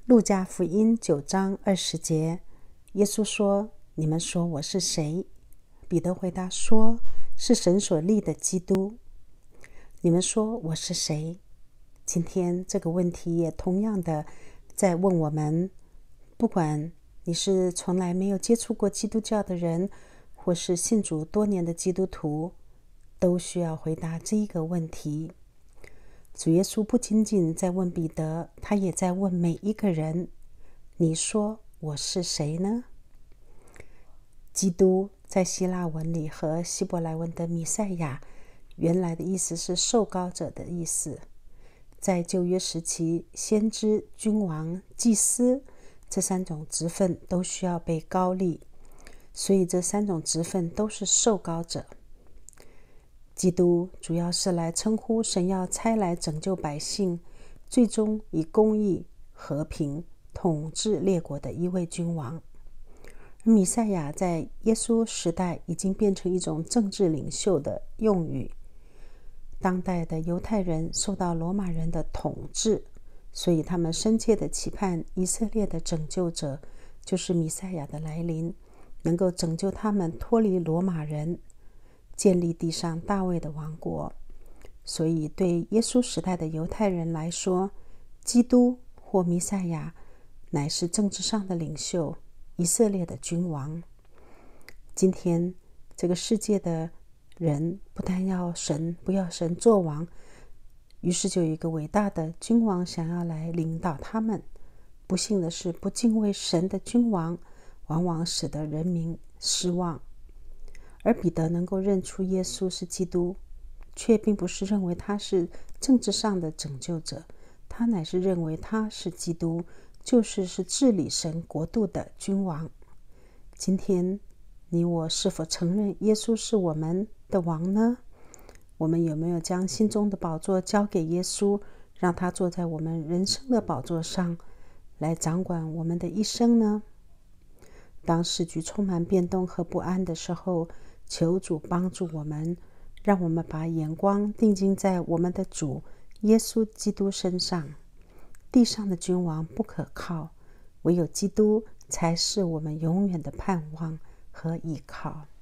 路加福音9章20节，耶稣说：“你们说我是谁？”彼得回答说：“是神所立的基督。”你们说我是谁？今天这个问题也同样的在问我们，不管你是从来没有接触过基督教的人，或是信主多年的基督徒，都需要回答这一个问题。主耶稣不仅仅在问彼得，他也在问每一个人：你说我是谁呢？基督在希腊文里和希伯来文的弥赛亚，原来的意思是受膏者的意思。在旧约时期，先知、君王、祭司这三种职分都需要被膏立，所以这三种职分都是受膏者。基督主要是来称呼神要差来拯救百姓，最终以公义、和平统治列国的一位君王。弥赛亚在耶稣时代已经变成一种政治领袖的用语。当代的犹太人受到罗马人的统治，所以他们深切的期盼以色列的拯救者，就是弥赛亚的来临，能够拯救他们脱离罗马人，建立地上大卫的王国。所以对耶稣时代的犹太人来说，基督或弥赛亚乃是政治上的领袖，以色列的君王。今天这个世界的人不但要神，不要神做王，于是就有一个伟大的君王想要来领导他们。不幸的是，不敬畏神的君王往往使得人民失望。而彼得能够认出耶稣是基督，却并不是认为他是政治上的拯救者，他乃是认为他是基督，就是治理神国度的君王。今天你我是否承认耶稣是我们的王呢？我们有没有将心中的宝座交给耶稣，让他坐在我们人生的宝座上，来掌管我们的一生呢？当世局充满变动和不安的时候，求主帮助我们，让我们把眼光定睛在我们的主耶稣基督身上。地上的君王不可靠，唯有基督才是我们永远的盼望和依靠。